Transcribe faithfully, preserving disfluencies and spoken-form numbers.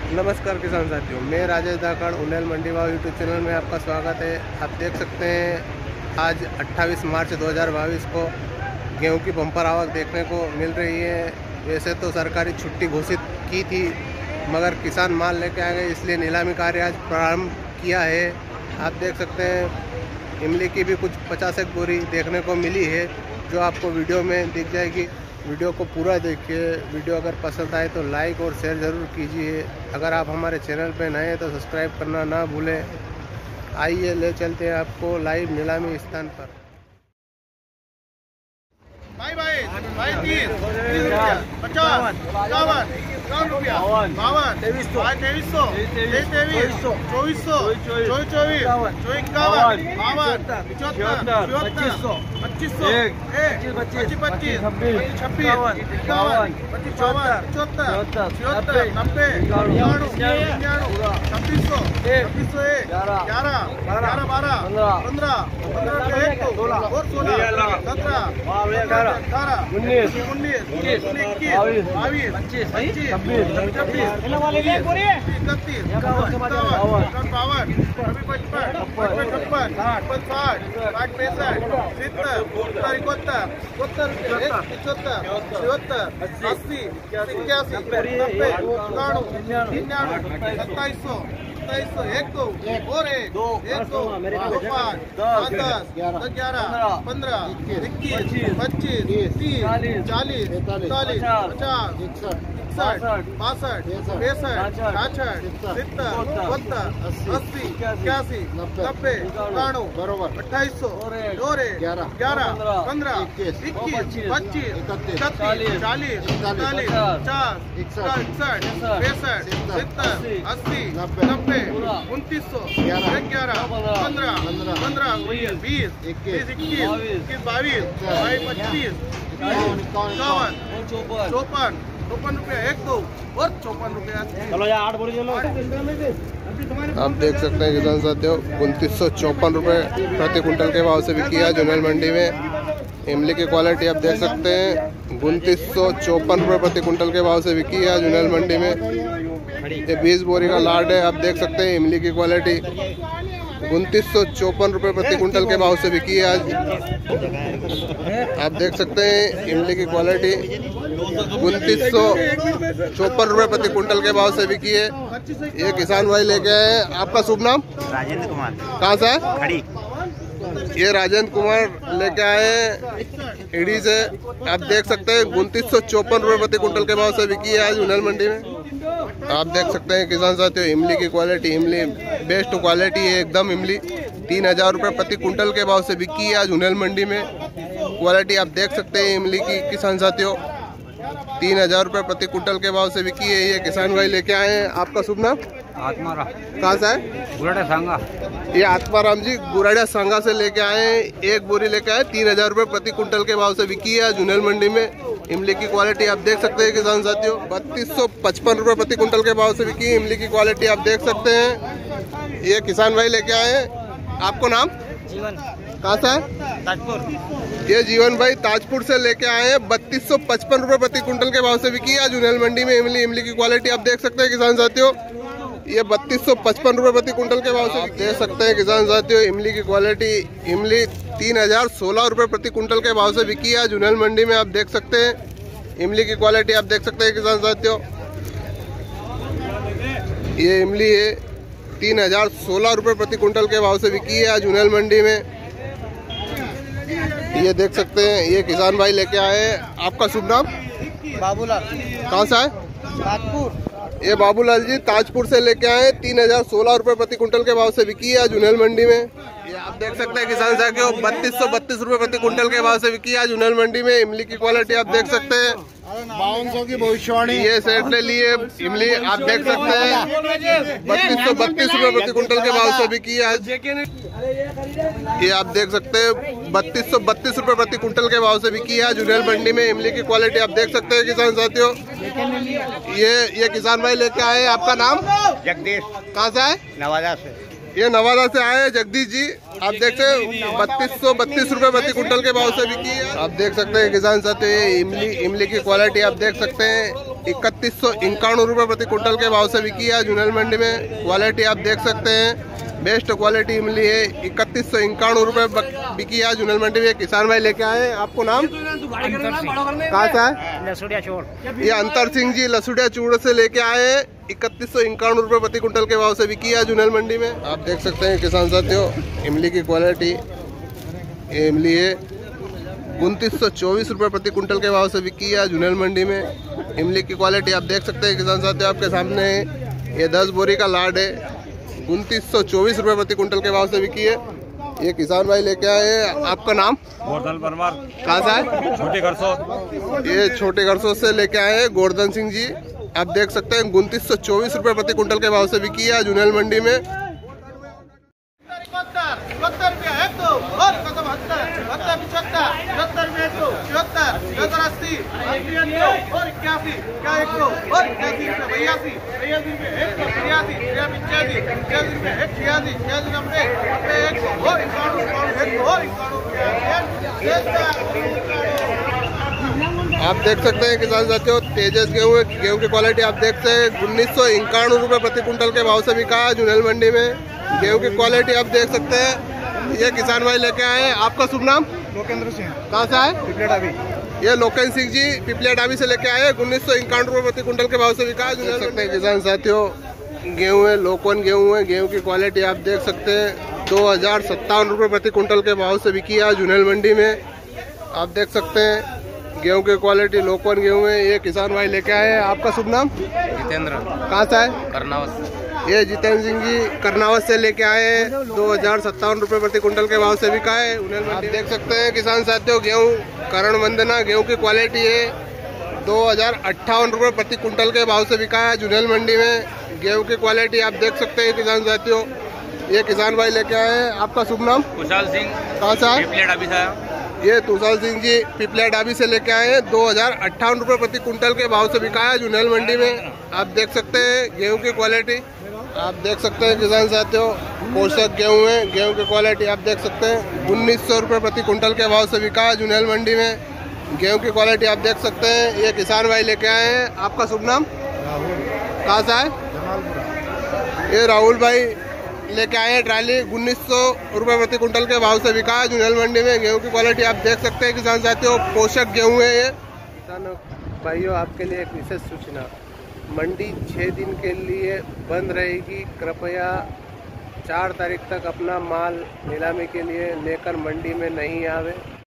नमस्कार किसान साथियों, मैं राजेश धाकड़ उन्नैल मंडी भाव यूट्यूब चैनल में आपका स्वागत है। आप देख सकते हैं आज अट्ठाईस मार्च दो हज़ार बाईस को गेहूं की बम्पर आवक देखने को मिल रही है। वैसे तो सरकारी छुट्टी घोषित की थी, मगर किसान माल लेके आ गए, इसलिए नीलामी कार्य आज प्रारंभ किया है। आप देख सकते हैं इमली की भी कुछ पचास एक बोरी देखने को मिली है, जो आपको वीडियो में दिख जाएगी। वीडियो को पूरा देखिए। वीडियो अगर पसंद आए तो लाइक और शेयर ज़रूर कीजिए। अगर आप हमारे चैनल पर नए हैं तो सब्सक्राइब करना ना भूलें। आइए ले चलते हैं आपको लाइव नीलामी स्थान पर। भाई भाई भाई तीस पचास इक्यावन इक्यावन रुपया बावन तेईस सौ तेईस सौ तेईस तेईस चौबीस सौ चौबीस चौबीस चौबीस इक्यावन बावन पचहत्तर पच्चीस सौ पच्चीस सौ पच्चीस पच्चीस छब्बीस इक्यावन पच्चीस चौवन चौहत्तर छिहत्तर नब्बे निन्यानवे छब्बीस सौ छब्बीस सौ एक ग्यारह ग्यारह बारह पंद्रह पंद्रह एक और सोलह सत्रह अठारह उन्नीस उन्नीस इक्कीस बाईस पच्चीस पच्चीस छब्बीस छब्बीस इकतीस इक्यावन बावन पचपन पचपन छप्पन साठ साठ पैंसठ सत्तर सत्तर इकहत्तर इकहत्तर पिछहत्तर छिहत्तर अस्सी इक्यासी नब्बे इक्यानवे निन्यानवे सत्ताईस सौ सत्ताईस सौ एक दो और एक दो एक दो पाँच दस दस ग्यारह पंद्रह इक्कीस पच्चीस तीस चालीस इकतालीस पचास इकसठ बासठ पैंसठ छाछठ सत्तर बहत्तर अस्सी इक्यासी नब्बे इक्यानवे बरोबर अट्ठाईस सौ और एक ग्यारह पंद्रह इक्कीस पच्चीस इकतीस चालीस इकतालीस पचास इकसठ पैंसठ सत्तर अस्सी नब्बे उनतीस सौ ग्यारह पंद्रह पंद्रह बीस इक्कीस इक्कीस बाईस बाईस पच्चीस इक्यावन चौपन चौपन रुपया एक दो और चौपन रुपया चलो यार आठ बोली चलो। आप देख सकते हैं किसान साथियों, उनतीस सौ चौपन रुपये प्रति कुंटल के भाव से बिकी है जुनैल मंडी में। इमली की क्वालिटी आप देख सकते हैं, उनतीस सौ चौपन रुपये प्रति कुंटल के भाव से बिकी है जुनैल मंडी में। ये बीस बोरी का लाड है। आप देख सकते हैं इमली की क्वालिटी उनतीस सौ चौपन रुपये प्रति कुंटल के भाव से बिकी है आज। आप देख सकते हैं इमली की क्वालिटी उनतीस सौ चौपन रुपये प्रति कुंटल के भाव से बिकी है। ये किसान भाई लेके आए। आपका शुभ नाम? राजेंद्र कुमार। कहाँ से? खड़ी। ये राजेंद्र कुमार लेके आए ईडी से। आप देख सकते हैं उनतीस सौ चौपन रुपये प्रति कुंटल के भाव से बिकी है आज उन्नैल मंडी में। आप देख सकते हैं किसान साथियों इमली की क्वालिटी, इमली बेस्ट क्वालिटी है एकदम। इमली तीन हजार रुपये प्रति कुंटल के भाव से बिकी है आज उन्नैल मंडी में। क्वालिटी आप देख सकते हैं इमली की किसान साथियों, तीन हजार रुपये प्रति कुंटल के भाव से बिकी है। ये किसान भाई लेके आए हैं। आपका शुभ नाम? आत्माराम। कहाँ से है? गुराड़ा सांगा। ये आत्माराम जी गुराड़ा सांगा से लेके आए हैं। एक बोरी लेके आए, तीन हजार रुपये प्रति कुंटल के भाव से बिकी है जुनैल मंडी में। इमली की क्वालिटी आप देख सकते हैं किसान साथियों, बत्तीस सौ पचपन रुपये प्रति कुंटल के भाव से बिकी है इमली की क्वालिटी आप देख सकते हैं। ये किसान भाई लेके आए हैं। आपको नाम? जीवन। कहाँ से है? ताजपुर। ये जीवन भाई ताजपुर से लेके आए हैं। बत्तीस सौ पचपन रुपये प्रति कुंटल के भाव से बिकी है जुनैल मंडी में इमली। इमली की क्वालिटी आप देख सकते हैं किसान साथियों, ये बत्तीस सौ पचपन रुपये प्रति कुंटल के भाव से देख सकते हैं किसान साथियों। इमली की क्वालिटी, इमली तीन हजार सोलह रुपये प्रति कुंटल के भाव से बिकी है जुनैल मंडी में। आप देख सकते हैं इमली की क्वालिटी आप देख सकते हैं किसान साथियों। ये इमली है तीन हजार सोलह रुपये प्रति कुंटल के भाव से बिकी है आज उन्नैल मंडी में। ये देख सकते हैं ये किसान भाई लेके आए हैं। आपका शुभ नाम? बाबूलाल। कहाँ से है? ताजपुर। ये बाबूलाल जी ताजपुर से लेके आए। तीन हजार सोलह रुपये प्रति कुंटल के भाव से बिकी है जुनैल मंडी में। ये आप देख सकते हैं किसान साथियों, बत्तीस सौ बत्तीस रुपये प्रति कुंटल के भाव से बिकी है जुनैल मंडी में। इमली की क्वालिटी आप देख सकते हैं, बावन सौ की भविष्यवाणी। ये सेट ले लिए इमली आप देख सकते हैं, बत्तीस सौ बत्तीस रुपये प्रति कुंटल के भाव से बिकी है आज। ये आप देख सकते हैं बत्तीस सौ बत्तीस रुपये प्रति कुंटल के भाव से बिकी है जुनैल मंडी में। इमली की क्वालिटी आप देख सकते हैं किसान साथियों। ये ये किसान भाई लेके आए। आपका नाम? जगदीश। कहाँ से है? नवादा से। ये नवादा से आए जगदीश जी। आप देख सकते हैं बत्तीस सौ बत्तीस रुपये प्रति कुंटल के भाव से बिकी है। आप देख सकते हैं किसान साथी, इमली इमली की क्वालिटी आप देख सकते हैं। इकतीस सौ इक्यानवे रुपये प्रति कुंटल के भाव से बिकी है जुनेल मंडी में। क्वालिटी आप देख सकते हैं, बेस्ट क्वालिटी मिली है। इकतीस सौ इक्यानवे रुपये बिकी है जुनेल मंडी में। किसान भाई लेके आए, आपको नाम कहाँ से है? लसुड़िया चोर। ये अंतर सिंह जी लसुड़िया चूड़ से लेके आए। इकतीस सौ इक्यानवे रुपये प्रति कुंटल के भाव से बिकी है जुनेल मंडी में। आप देख सकते हैं किसान साथियों, इमली की क्वालिटी इमली है। उनतीस सौ चौबीस रुपये प्रति कुंटल के भाव से बिकी है जुनेल मंडी में। इमली की क्वालिटी आप देख सकते हैं किसान साथियों, आपके सामने ये दस बोरी का लाड है। उनतीस सौ चौबीस रुपये प्रति कुंटल के भाव से बिकी है। ये किसान भाई लेके आए। आपका नाम? गोवर्धन परमार। कहाँ से है? छोटे घरसों। ये छोटे घरसों से लेके आए हैं गोवर्धन सिंह जी। आप देख सकते हैं उनतीस सौ चौबीस रुपये प्रति कुंटल के भाव से बिकी है जुनेल मंडी में। सत्तर रुपया एक दो और कदम हत्तर हत्तर पिछहत्तर पचहत्तर रुपये एक दो छिहत्तर छिहत्तर अस्सी अस्सी और इक्यासी क्या एक दो और इक्यासी रुपये बयासी बयासी रुपये एक सौ तिरासी तिरासी पिचासी पिचासी रुपये एक छियासी छियासी नब्बे नब्बे एक सौ और इक्यानवे इक्यानवे एक और इक्यानवे। आप देख सकते हैं किसान साथियों, तेजस गेहूँ गेहूँ की क्वालिटी आप देखते हैं। उन्नीस सौ इक्यानवे रुपये प्रति कुंटल के भाव से बिका है जुनेल मंडी में। गेहूँ की क्वालिटी आप देख सकते हैं। ये किसान भाई लेके आए। आपका शुभ नाम? लोकेंद्र सिंह। कहाँ से आए? पिपलेट अभी। ये लोकेंद्र सिंह जी पिपलेट अभी से लेके आए। उन्नीस सौ इक्यानवे रुपये प्रति कुंटल के भाव से बिका है जुनेल सकते हैं किसान साथियों। गेहूँ है, लोकवन गेहूँ है। गेहूँ की क्वालिटी आप देख सकते हैं। दो हजार सत्तावन रुपये प्रति कुंटल के भाव से बिकी है जुनेल मंडी में। आप देख सकते हैं गेहूँ की क्वालिटी लोकवन गेहूँ है। ये किसान भाई लेके आए। आपका शुभ नाम? जितेंद्र। कहाँ से है? करनावत। ये जितेंद्र सिंह जी करनावत से लेके आए हैं। दो हजार सत्तावन रुपये प्रति कुंटल के भाव से बिका है उन्हें। आप देख सकते हैं किसान साथियों, गेहूँ करण वंदना गेहूँ की क्वालिटी है। दो हजार अट्ठावन रुपये प्रति कुंटल के भाव से बिका है जुनेल मंडी में। गेहूँ की क्वालिटी आप देख सकते हैं किसान साथियों। ये किसान भाई लेके आए हैं। आपका शुभ नाम? कुशाल सिंह। कहाँ से है? पिपलेट अभी से। ये तुषार सिंह जी पिपला डाबी से लेके आए हैं। दो हजार अट्ठावन रुपये प्रति कुंटल के भाव से बिका है जुनेल मंडी में। आप देख सकते हैं गेहूं की क्वालिटी आप देख सकते हैं किसान साथियों, पोषक गेहूं है। गेहूं की क्वालिटी आप देख सकते हैं। उन्नीस सौ रुपये प्रति कुंटल के भाव से बिका है जुनेल मंडी में। गेहूं की क्वालिटी आप देख सकते हैं। ये किसान भाई लेके आए हैं। आपका शुभ नाम? कहाँ से है? ये राहुल भाई लेके आए हैं ट्राली। उन्नीस सौ रुपये प्रति कुंटल के भाव से बिका है जुनेल मंडी में। गेहूं की क्वालिटी आप देख सकते हैं किसान साथियों, पोषक गेहूं है ये। किसान भाइयों, आपके लिए एक विशेष सूचना, मंडी छः दिन के लिए बंद रहेगी। कृपया चार तारीख तक अपना माल नीलामी के लिए लेकर मंडी में नहीं आवे।